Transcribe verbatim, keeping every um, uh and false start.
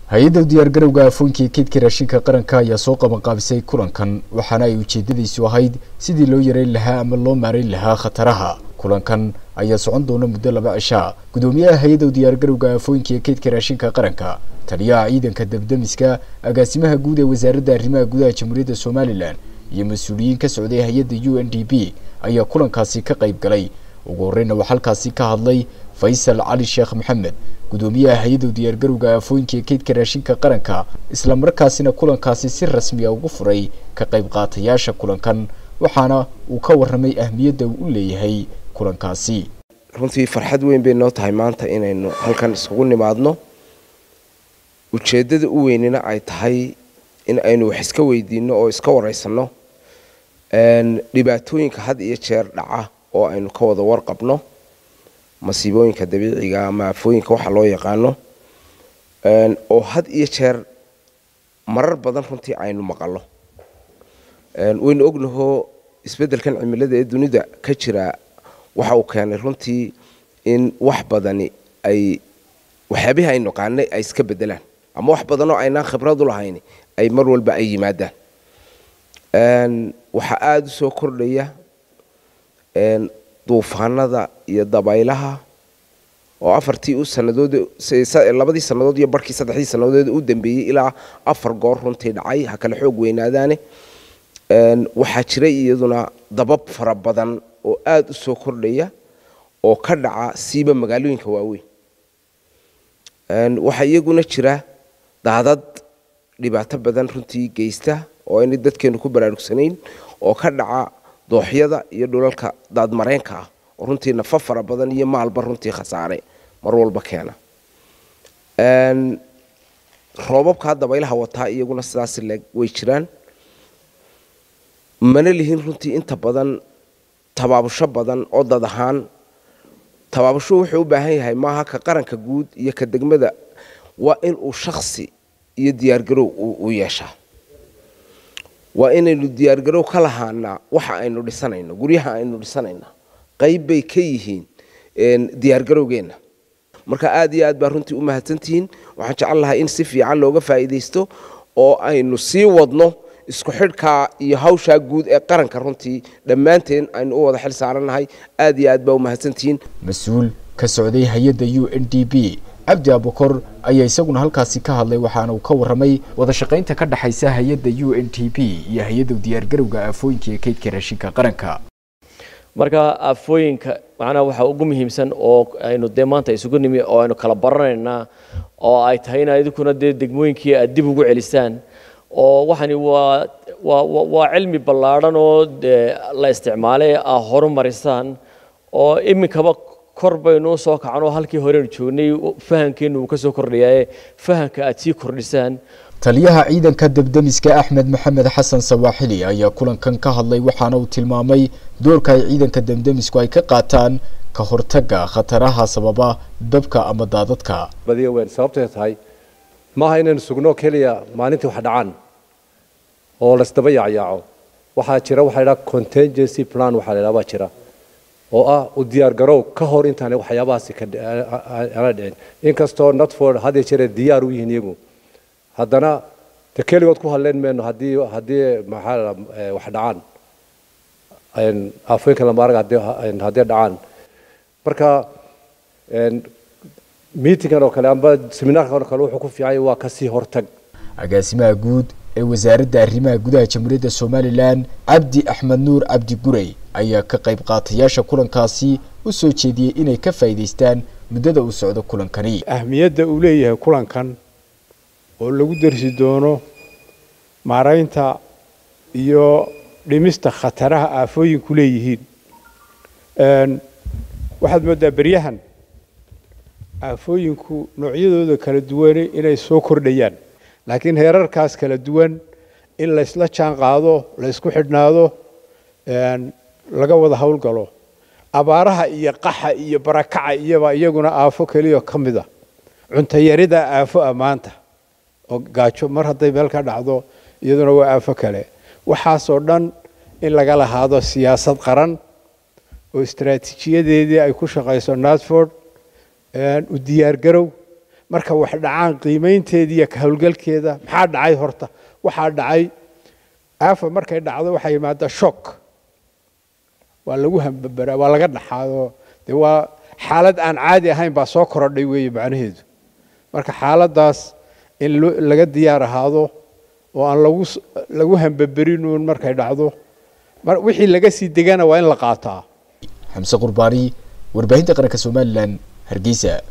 Haayadda Gurmadka Aafooyinka kaydka raashinka qaranka ayaa soo qaban qaabisay kulankan waxaana ay ujeedadiisu ahayd sidii loo yareyn lahaa ama loo maareyn lahaa khataraha. Kulankan ayaa socon doona muddo laba cisho. Gudoomiyaha Haayadda Gurmadka Aafooyinka kaydka raashinka qaranka, taliyaha ciidanka dabdamiska, agaasimaha guud ee wasaaradda arrimaha gudaha Jamhuuriyadda Somaliland iyo mas'uuliyiin ka socday hay'adda U N D P ayaa kulankaasi ka qayb galay. Ugu horreyn waxa halkaasi ka hadlay Faysal Ali Sheekh Maxamed, gudoomiyaha Haayadda Gurmadka Aafooyinka kaydka raashinka qaranka, isla markaasina kulankaasi si rasmi ah ugu furay ka qayb qaatayaasha kulankan, waxaana uu ka warramay ahmiyadda uu u leeyahay kulankaasi. runtii farxad weyn bay noo tahay maanta inaynu halkan isugu nimaadno. ujeedada u weynina ay tahay in aynu wax iska weydiino oo iska wareysano een dhibaatooyinka had iyo jeer dhaca oo aynu ka wada warqabno, masiibooyinka dabiiciga ama aafooyinka waxa loo yaqaano, een oo had iyo jeer marar badan runtii aynu maqalno. een waynu ognahay isbeddelkan cimilada ee dunida ka jira waxa uu keenay runtii in wax badani ay waxyaabihi aynu qaanay ay iska bedelaan ama wax badan oo aynaan khibrad u lahayn ay mar walba ay yimaadaan. een waxa aad u soo kordhaya een duufaanada iyo dabaylaha oo afartii u sanadood labadii sanadood iyo barkii saddexdii sanadood u dambeeyay ilaa afar goor runtii dhacay ha kala xoog weynaadaane. een waxa jiray iyaduna dabab fara badan oo aad u soo kordhaya oo ka dhaca siiba magaalooyinka waaweyn. een waxa iyaguna jira daadad dhibaato badan runtii geysta oo in dadkeenu ku baraarugsanayn oo ka dhaca dooxyada iyo dhulalka daad mareenka ah oo runtii nafa fara badan iyo maalba runtii khasaare mar walba keena. een roobabka dabaylaha wataa iyaguna sidaas leeg way jiraan. mana lihin runtii inta badan tabaabusho badan oo dad ahaan tabaabusho wuxuu u baahan yahay maaha ka qaranka guud iyo ka degmada, waa in uu shakhsi iyo diyaar garow u yeeshaa. waa inaynu diyaar garow ka lahaana waxa aynu dhisanayno, guryaha aynu dhisanayna qayb bay ka yihiin een diyaar garowgeena. marka aad iyo aad baa runtii u mahadsantihiin. waxaan jecel lahaa in si fiican looga faa'iideysto oo aynu sii wadno isku xidhka iyo hawsha guud ee qaranka runtii dhammaanteen aynu u wada xil saaranahay. aad iyo aad baa u mahadsantihiin. Mas'uul ka socday hay'adda U N D P Cabdi Abukor ayaa isaguna halkaasi ka hadlay, waxaana uu ka warramay wada shaqaynta ka dhaxaysa hay'adda U N D P iyo hay'adda Gurmadka Aafooyinka kaydka raashinka qaranka. marka aafooyinka macnaha waxa ugu muhiimsan oo aynu de maanta isugu nimi oo aynu kala baranaynaa oo ay tahay in idinku de degmooyinkii aad dib ugu celisaan oo waxani waa waa waa cilmi ballaaran oo la isticmaalay ah horumarisaan oo iminkaba kor baynu soo kacno halkii hore joognay fahankeenu ka soo kordhiyay fahanka aad sii kordhisaan. taliyaha ciidanka dabdamiska Axmed Maxamed Xasan Sawaaxili ayaa kulankan ka hadlay, waxaana uu tilmaamay doorka ay ciidanka dabdamisku ay ka qaataan ka hortagga khataraha sababa dabka ama daadadka. badiyo weyn sababtay tahay ma haynan sugno kaliya maalintii wax dhacaan oo la isdaba yaaco. waxa jira waxa la contingency plan waxa la yiraahdaa jira oo ah u diyaar garow ka hor intaan waxyaabahaasi ka ala dhicin. inkastoo Notford hadii jira diyaar u yihiin iyagu haddana takeligood ku hadleen meeno hadii hadii maxaa wax dhacaan een aafooyinka la maarag hadii hadii dhacaan. marka een meeting oo kale amba seminar oo kale wuxuu ku fiicay waa ka sii hortag. agaasimaha guud ee wasaaradda arrimaha gudaha Jamhuuriyadda Somaliland Cabdi Axmed Nuur Cabdi Guray ayaa ka qayb qaatayaasha kulankaasi u soo jeediyay inay ka faa'iideystaan muddada uu socdo kulankani. ahmiyadda uu leeyahay kulankan oo lagu darsi doono maareynta iyo dhimista khataraha aafooyinku leeyihiin. een waxaad moodaa baryahan aafooyinku noocyadooda kala duwan inay soo kordhayaan, laakiin heerarkaas kala duwan in la isla jaan qaado, la isku xidhnaado, een laga wada hawl galo. abaaraha iyo qaxa iyo barakaca iyaba iyaguna aafo kaliya kamida. cunto yarida aafo amaanta oo gaajo mar haday meel ka dhacdo iyaduna waa aafo kale. waxaas oo dhan in laga lahaado siyaasad qaran oo istiraatiijiyadeedii ay ku shaqeyso Notford een u diyaar garow marka wax dhacaan qiimeynteedii iyo ka hawlgalkeeda maxaa dhacay horta waxaa dhacay aafa markay dhacdo waxay yimaada shock waa lagu hambabaraa waa laga dhaxaado de waa xaalad aan caadi ahayn baa soo korodhay weeye macnaheedu marka xaaladaas in laga diyaar ahaado oo aan lagu lagu hambabarin uun markay dhacdo wixii laga sii degana waa in la qaataa xamse qurbaani warbaahinta qaranka Soomaaliland Hargeysa.